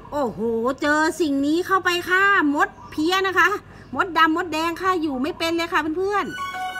โอ้โหเจอสิ่งนี้เข้าไปค่ะมดเพี้ยนะคะมดดำมดแดงค่ะอยู่ไม่เป็นเลยค่ะเพื่อน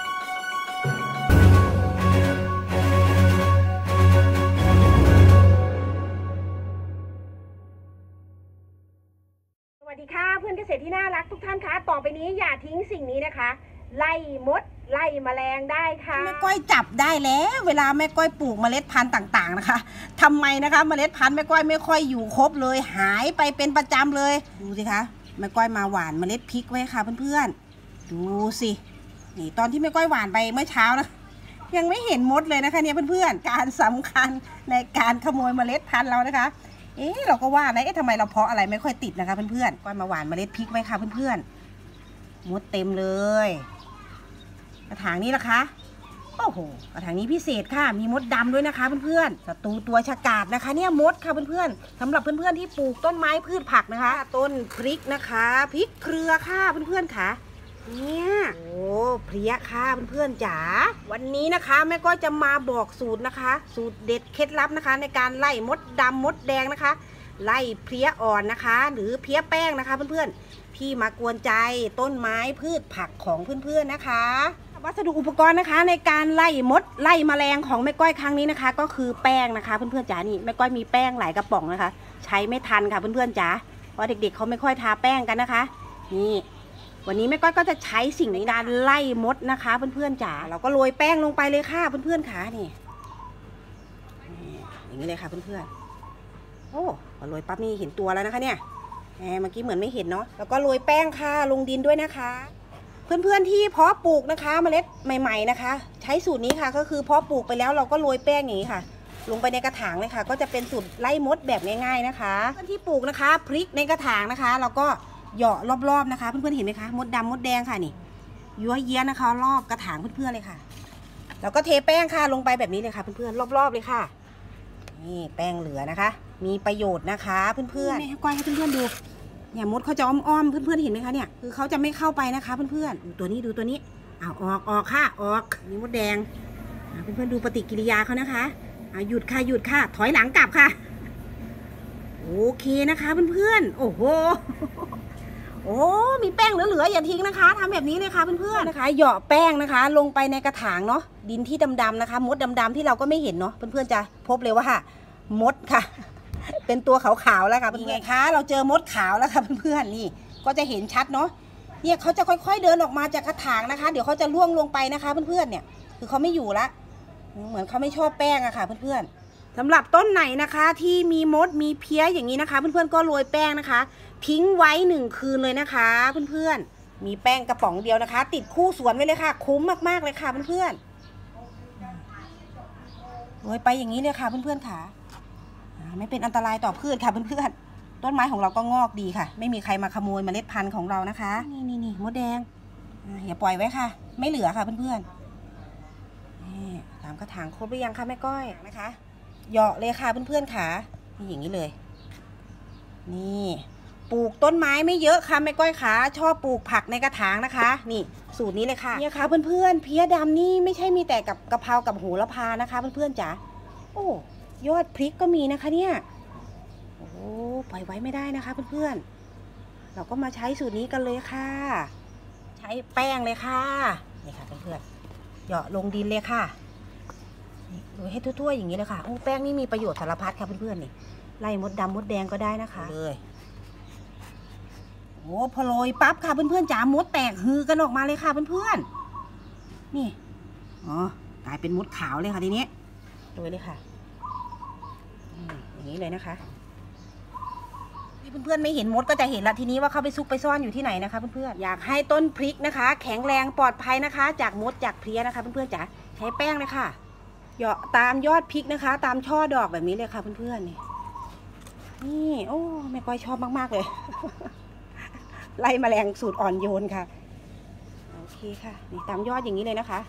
ๆสวัสดีค่ะเพื่อนเกษตรที่น่ารักทุกท่านคะต่อไปนี้อย่าทิ้งสิ่งนี้นะคะไล่มดไล่แมลงได้ค่ะแม่ก้อยจับได้แล้วเวลาแม่ก้อยปลูกเมล็ดพันธุ์ต่างๆนะคะทำไมนะคะเมล็ดพันธุ์แม่ก้อยไม่ค่อยอยู่ครบเลยหายไปเป็นประจำเลยดูสิคะแม่ก้อยมาหว่านเมล็ดพริกไว้ค่ะเพื่อนๆดูสินี่ตอนที่แม่ก้อยหว่านไปเมื่อเช้านะยังไม่เห็นมดเลยนะคะเนี่ยเพื่อนๆการสำคัญในการขโมยเมล็ดพันธุ์เรานะคะเราก็ว่านะทำไมเราเพาะอะไรไม่ค่อยติดนะคะเพื่อนๆก้อยมาหว่านเมล็ดพริกไว้ค่ะเพื่อนๆมดเต็มเลยกระถางนี้ล่ะคะโอ้โหกระถางนี้พิเศษค่ะมีมดดำด้วยนะคะเพื่อนๆศัตรูตัวฉกาจนะคะเนี่ยมดค่ะเพื่อนๆสำหรับเพื่อนๆที่ปลูกต้นไม้พืชผักนะคะต้นพริกนะคะพริกเครือค่ะเพื่อนๆค่ะเนี่ยโอ้เพลี้ยค่ะเพื่อนๆจ๋าวันนี้นะคะแม่ก็จะมาบอกสูตรนะคะสูตรเด็ดเคล็ดลับนะคะในการไล่มดดำมดแดงนะคะไล่เพลี้ยอ่อนนะคะหรือเพลี้ยแป้งนะคะเพื่อนๆที่มากวนใจต้นไม้พืชผักของเพื่อนๆนะคะวัสดุอุปกรณ์นะคะในการไล่มดไล่แมลงของแม่ก้อยครั้งนี้นะคะก็คือแป้งนะคะเพื่อนๆจ๋านี่แม่ก้อยมีแป้งหลายกระป๋องนะคะใช้ไม่ทันค่ะเพื่อนๆจ๋าเพราะเด็กๆเขาไม่ค่อยทาแป้งกันนะคะนี่วันนี้แม่ก้อยก็จะใช้สิ่งในการไล่มดนะคะเพื่อนๆจ๋าเราก็โรยแป้งลงไปเลยค่ะเพื่อนๆค่ะนี่อย่างนี้เลยค่ะเพื่อนๆโอ้พอโรยปั๊บนี่เห็นตัวแล้วนะคะเนี่ยเมื่อกี้เหมือนไม่เห็นเนาะแล้วก็โรยแป้งค่ะลงดินด้วยนะคะเพื่อนๆที่เพาะปลูกนะคะเมล็ดใหม่ๆนะคะใช้สูตรนี้ค่ะก็คือเพาะปลูกไปแล้วเราก็โรยแป้งอย่างนี้ค่ะลงไปในกระถางเลยค่ะก็จะเป็นสูตรไล่มดแบบง่ายๆนะคะเพื่อนที่ปลูกนะคะพริกในกระถางนะคะเราก็เหยาะรอบๆนะคะเพื่อนๆเห็นไหมคะมดดำมดแดงค่ะนี่ยั่วเยี้ยนะคะรอบกระถางเพื่อนๆเลยค่ะแล้วก็เทแป้งค่ะลงไปแบบนี้เลยค่ะเพื่อนๆรอบๆเลยค่ะนี่แป้งเหลือนะคะมีประโยชน์นะคะเพื่อนๆให้ก้อยให้เพื่อนๆดูเนี่ยมดเขาจะอ้อมๆเพื่อนๆเห็นไหมคะเนี่ยคือเขาจะไม่เข้าไปนะคะเพื่อนๆดูตัวนี้ดูตัวนี้เอาออกค่ะออกนี่มดแดงเพื่อนๆดูปฏิกิริยาเขานะคะหยุดค่ะหยุดค่ะถอยหลังกลับค่ะโอเคนะคะเพื่อนๆโอ้โหโอ้มีแป้งเหลือๆอย่าทิ้งนะคะทำแบบนี้เลยค่ะเพื่อนๆนะคะเหยาะแป้งนะคะลงไปในกระถางเนาะดินที่ดำๆนะคะมดดำๆที่เราก็ไม่เห็นเนาะเพื่อนๆจะพบเลยว่ามดค่ะเป็นตัวขาวๆแล้วค่ะเป็นไงคะเราเจอมดขาวแล้วค่ะเพื่อนๆนี่ก็จะเห็นชัดเนาะเนี่ยเขาจะค่อยๆเดินออกมาจากกระถางนะคะเดี๋ยวเขาจะล่วงลงไปนะคะเพื่อนๆเนี่ยคือเขาไม่อยู่ละเหมือนเขาไม่ชอบแป้งอะค่ะเพื่อนๆสำหรับต้นไหนนะคะที่มีมดมีเพี้ยอย่างนี้นะคะเพื่อนๆก็โรยแป้งนะคะทิ้งไว้1 คืนเลยนะคะเพื่อนๆมีแป้งกระป๋องเดียวนะคะติดคู่สวนไว้เลยค่ะคุ้มมากๆเลยค่ะเพื่อนๆโรยไปอย่างนี้เลยค่ะเพื่อนๆค่ะไม่เป็นอันตรายต่อพืชค่ะเพื่อนๆต้นไม้ของเราก็งอกดีค่ะไม่มีใครมาขโมยเมล็ดพันธุ์ของเรานะคะนี่มดแดงอย่าปล่อยไว้ค่ะไม่เหลือค่ะเพื่อนๆนี่ตามกระถางครบหรือยังคะแม่ก้อยนะคะเหยาะเลยค่ะเพื่อนๆค่ะนี่อย่างนี้เลยนี่ปลูกต้นไม้ไม่เยอะค่ะแม่ก้อยขาชอบปลูกผักในกระถางนะคะนี่สูตรนี้เลยค่ะเนี่ยค่ะเพื่อนๆเพี้ยดำนี่ไม่ใช่มีแต่กับกะเพรากับโหระพานะคะเพื่อนๆจ๋าโอ้ยอดพริกก็มีนะคะเนี่ยโอ้ปล่อยไว้ไม่ได้นะคะเพื่อนๆเราก็มาใช้สูตรนี้กันเลยค่ะใช้แป้งเลยค่ะนี่ค่ะเพื่อนๆเหยาะลงดินเลยค่ะดูให้ทั่วๆอย่างนี้เลยค่ะโอ้แป้งนี่มีประโยชน์สารพัดค่ะเพื่อนๆนี่ไล่มดดำมดแดงก็ได้นะคะเลยโอ้พอโรยปั๊บค่ะเพื่อนๆจ๋ามดแตกฮือกันออกมาเลยค่ะเพื่อนๆนี่อ๋อกลายเป็นมดขาวเลยค่ะทีนี้โรยเลยค่ะอย่างนี้เลยนะคะเพื่อนๆไม่เห็นมดก็จะเห็นละทีนี้ว่าเขาไปซุกไปซ่อนอยู่ที่ไหนนะคะเพื่อนๆอยากให้ต้นพริกนะคะแข็งแรงปลอดภัยนะคะจากมดจากเพลี้ยนะคะเพื่อนๆจ๋าใช้แป้งเลยค่ะเหยาะตามยอดพริกนะคะตามช่อดอกแบบนี้เลยค่ะเพื่อนๆนี่โอ้แม่ก้อยชอบมากๆเลย ไล่แมลงสูตรอ่อนโยนค่ะโอเคค่ะนี่ตามยอดอย่างนี้เลยนะคะ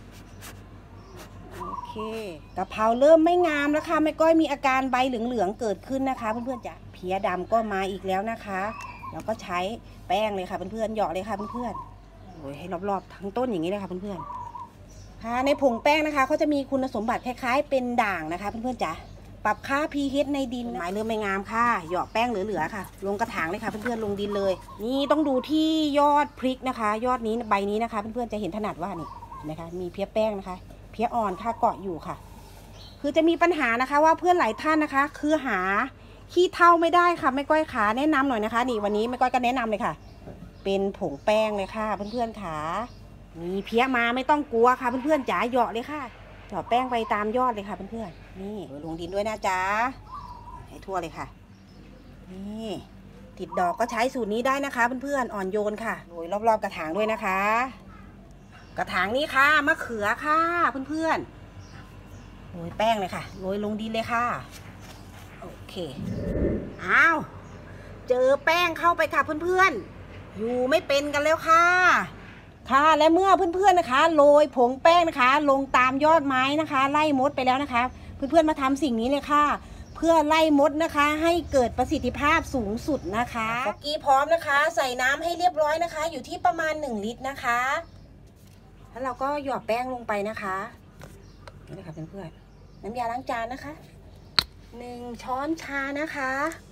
โอเคกะเพราเริ่มไม่งามแล้วค่ะแม่ก้อยมีอาการใบเหลืองๆเกิดขึ้นนะคะเพื่อนๆจ้ะเพี้ยดำก็มาอีกแล้วนะคะแล้วก็ใช้แป้งเลยค่ะเพื่อนๆเหยาะเลยค่ะเพื่อนๆโอ้ยให้รอบๆทั้งต้นอย่างนี้เลยค่ะเพื่อนๆค่ะในผงแป้งนะคะเขาจะมีคุณสมบัติคล้ายๆเป็นด่างนะคะเพื่อนๆจ้ะปรับค่า pH ในดินไม้เริ่มไม่งามค่ะเหยาะแป้งเหลือๆค่ะลงกระถางเลยค่ะเพื่อนๆลงดินเลยนี่ต้องดูที่ยอดพริกนะคะยอดนี้ใบนี้นะคะเพื่อนๆจะเห็นถนัดว่านี่นะคะมีเพี้ยแป้งนะคะเพี้ยอ่อนค่ะเกาะอยู่ค่ะคือจะมีปัญหานะคะว่าเพื่อนหลายท่านนะคะคือหาขี้เถ้าไม่ได้ค่ะแม่ก้อยขาแนะนำหน่อยนะคะนี่วันนี้แม่ก้อยก็แนะนำเลยค่ะเป็นผงแป้งเลยค่ะเพื่อนๆขามีเพี้ยมาไม่ต้องกลัวค่ะเพื่อนๆจ๋าเหยาะเลยค่ะเหยาะแป้งไปตามยอดเลยค่ะเพื่อนๆนี่ลงดินด้วยนะจ๊ะให้ทั่วเลยค่ะนี่ติดดอกก็ใช้สูตรนี้ได้นะคะเพื่อนๆอ่อนโยนค่ะโรยรอบๆกระถางด้วยนะคะกระถางนี้ค่ะมะเขือค่ะเพื่อนๆโรยแป้งเลยค่ะโรยลงดินเลยค่ะโอเคอ้าวเจอแป้งเข้าไปค่ะเพื่อนๆอยู่ไม่เป็นกันแล้วค่ะค่ะและเมื่อเพื่อนๆนะคะโรยผงแป้งนะคะลงตามยอดไม้นะคะไล่มดไปแล้วนะคะเพื่อนๆมาทำสิ่งนี้เลยค่ะเพื่อไล่มดนะคะให้เกิดประสิทธิภาพสูงสุดนะคะฟอกกี้พร้อมนะคะใส่น้ำให้เรียบร้อยนะคะอยู่ที่ประมาณ1 ลิตรนะคะแล้วเราก็หยอดแป้งลงไปนะคะนี่เลยค่ะเพื่อนๆน้ำยาล้างจานนะคะ1 ช้อนชานะคะ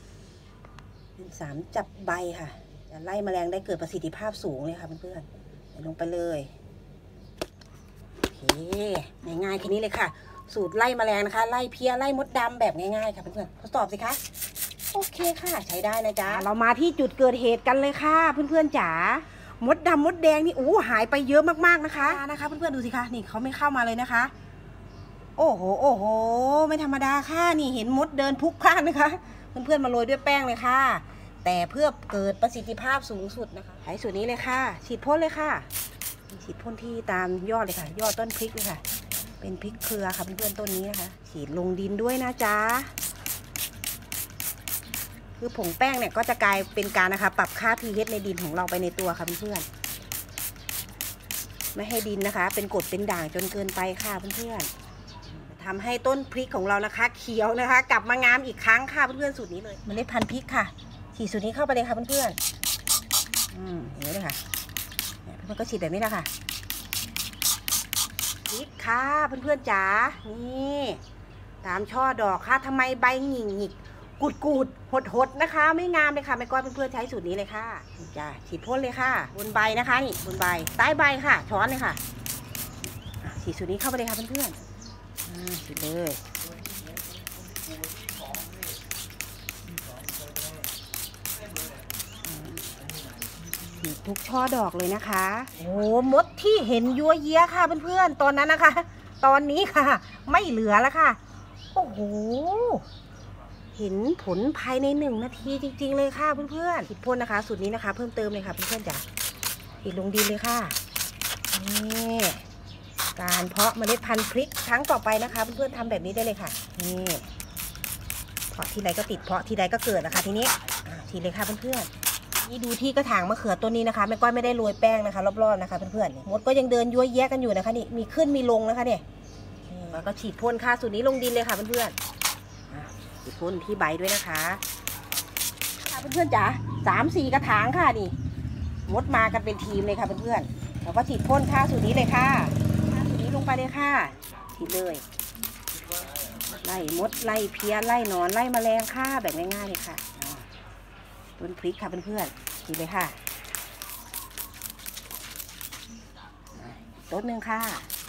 3 จับใบค่ะจะไล่แมลงได้เกิดประสิทธิภาพสูงเลยค่ะเพื่อนๆลงไปเลยโอเคง่ายๆแค่นี้เลยค่ะสูตรไล่แมลงนะคะไล่เพี้ยไล่มดดำแบบง่ายๆค่ะเพื่อนๆทดสอบสิคะโอเคค่ะใช้ได้นะจ๊ะเรามาที่จุดเกิดเหตุกันเลยค่ะเพื่อนๆจ๋ามดดำมดแดงนี่หายไปเยอะมากๆนะคะเพื่อนๆดูสิคะนี่เขาไม่เข้ามาเลยนะคะโอ้โหโอ้โหไม่ธรรมดาค่ะนี่เห็นมดเดินพลุกพล่านนะคะเพื่อนๆมาโรยด้วยแป้งเลยค่ะแต่เพื่อเกิดประสิทธิภาพสูงสุดนะคะใช้สูตรนี้เลยค่ะฉีดพ่นเลยค่ะฉีดพ่นที่ตามยอดเลยค่ะยอดต้นพริกเลยค่ะเป็นพริกเครือค่ะเพื่อนๆต้นนี้นะคะฉีดลงดินด้วยนะจ๊ะคือผงแป้งเนี่ยก็จะกลายเป็นการนะคะปรับค่า pH ในดินของเราไปในตัวค่ะเพื่อนๆไม่ให้ดินนะคะเป็นกรดเป็นด่างจนเกินไปค่ะเพื่อนๆทำให้ต้นพริกของเรานะคะเขียวนะคะกลับมางามอีกครั้งค่ะเพื่อนๆสูตรนี้เลยเมล็ดพันธุ์พริกค่ะฉีดสูตรนี้เข้าไปเลยค่ะเพื่อนๆอย่างนี้เลยค่ะเพื่อนๆก็ฉีดแบบนี้แหละค่ะพริกค่ะเพื่อนๆจ๋านี่ตามช่อดอกค่ะทำไมใบหงิกหงิกกูดหดๆนะคะไม่งามเลยค่ะแม่ก้อยเพื่อนๆใช้สูตรนี้เลยค่ะจ้าฉีดพ่นเลยค่ะบนใบนะคะนี่บนใบใต้ใบค่ะช้อนเลยค่ะฉีดสูตรนี้เข้าไปเลยค่ะเพื่อนๆฉีดเลยทุกช่อดอกเลยนะคะโอ้มดที่เห็นยัวเยียค่ะเพื่อนๆตอนนั้นนะคะตอนนี้ค่ะไม่เหลือแล้วค่ะโอ้โหเห็นผลภายใน1 นาทีจริงๆเลยค่ะเพื่อนๆฉีดพ่นนะคะสูตรนี้นะคะเพิ่มเติมเลยค่ะเพื่อนๆจ้ะฉีดลงดินเลยค่ะนี่การเพาะเมล็ดพันธุ์พริกครั้งต่อไปนะคะเพื่อนๆทำแบบนี้ได้เลยค่ะนี่เพาะทีไรก็ติดเพาะทีไรก็เกิดนะคะทีนี้ฉีดเลยค่ะเพื่อนๆนี่ดูที่กระถางมะเขือต้นนี้นะคะแม่ก้อยไม่ได้โรยแป้งนะคะรอบๆนะคะเพื่อนๆมดก็ยังเดินยั่วแยะกันอยู่นะคะนี่มีขึ้นมีลงนะคะเนี่ยแล้วก็ฉีดพ่นค่ะสูตรนี้ลงดินเลยค่ะเพื่อนๆฉีดพ่นที่ใบด้วยนะคะเพื่อนๆจ๋า3-4 กระถางค่ะนี่มดมากันเป็นทีมเลยค่ะเพื่อนๆแล้วก็ฉีดพ่นค่ะสูตรนี้เลยค่ะสูตรนี้ลงไปเลยค่ะฉีดเลยไล่มดไล่เพี้ยไล่หนอนไล่แมลงค่ะแบบง่ายๆเลยค่ะต้นพริกค่ะเพื่อนๆฉีดเลยค่ะต้นหนึ่งค่ะ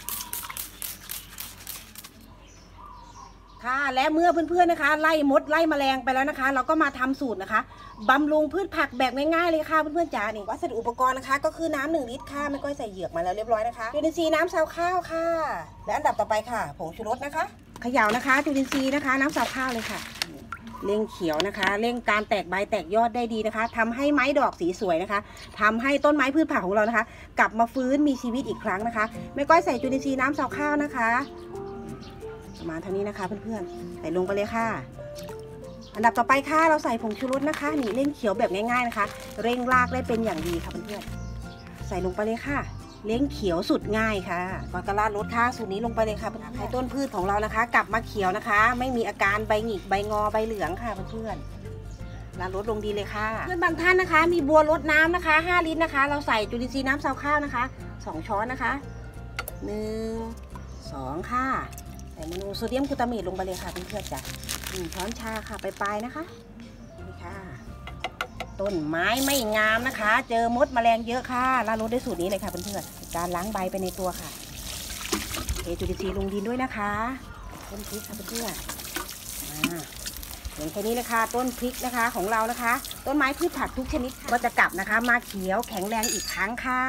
และเมื่อเพื่อนๆนะคะไล่มดไล่แมลงไปแล้วนะคะเราก็มาทำสูตรนะคะบำรุงพืชผักแบบง่ายๆเลยค่ะเพื่อนๆจ๋านี่วัสดุอุปกรณ์นะคะก็คือน้ำ1 ลิตรค่ะไม่ก้อยใส่เหยือกมาแล้วเรียบร้อยนะคะจุลินทรีย์น้ำซาวข้าวค่ะและอันดับต่อไปค่ะผงชูรสนะคะเขย่านะคะจุลินทรีย์นะคะน้ำซาวข้าวเลยค่ะเร่งเขียวนะคะเร่งการแตกใบแตกยอดได้ดีนะคะทำให้ไม้ดอกสีสวยนะคะทำให้ต้นไม้พืชผักของเรานะคะกลับมาฟื้นมีชีวิตอีกครั้งนะคะแม่ก้อยใส่จุลินทรีย์น้ำซาวข้าวนะคะประมาณเท่านี้นะคะเพื่อนๆใส่ลงไปเลยค่ะอันดับต่อไปค่ะเราใส่ผงชูรสนะคะนี่เร่งเขียวแบบง่ายๆนะคะเร่งรากได้เป็นอย่างดีค่ะเพื่อนๆใส่ลงไปเลยค่ะเร่งเขียวสุดง่ายค่ะกระลาดรสค่ะสูตรนี้ลงไปเลยค่ะให้ต้นพืชของเรานะคะกลับมาเขียวนะคะไม่มีอาการใบหงิกใบงอใบเหลืองค่ะเพื่อนๆลาดรสลงดีเลยค่ะเพื่อนบางท่านนะคะมีบัวรดน้ำนะคะ5 ลิตรนะคะเราใส่จุลินทรีย์น้ำซาวข้าวนะคะ2 ช้อนนะคะ1 2ค่ะใส่โมโนโซเดียมกลูตาเมตลงไปเลยค่ะเพื่อนๆจ้ะ 1 ช้อนชาค่ะปลายๆนะคะนี่ค่ะต้นไม้ไม่งามนะคะ เจอมดแมลงเยอะค่ะเราลดด้วยสูตรนี้เลยค่ะเพื่อนๆการล้างใบไปในตัวค่ะเทจุลินทรีย์ลงดินด้วยนะคะต้นพริกค่ะเพื่อนๆเห็นแค่นี้เลยค่ะต้นพริกนะคะของเรานะคะ ต้นไม้พืชผักทุกชนิดก็จะกลับนะคะมาเขียวแข็งแรงอีกครั้งค่ะ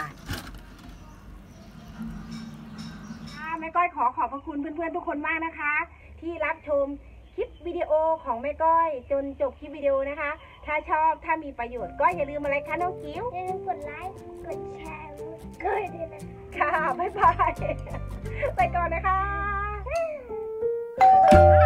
แม่ก้อยขอบพระคุณเพื่อนๆทุกคนมากนะคะ ที่รับชมคลิปวิดีโอของแม่ก้อยจนจบคลิปวิดีโอนะคะถ้าชอบถ้ามีประโยชน์ก็อย่าลืมอะไรคะน้องกิ๊วอย่าลืมกดไลค์กดแชร์กดด้วยนะคะค่ะบ๊ายบายไปก่อนนะคะ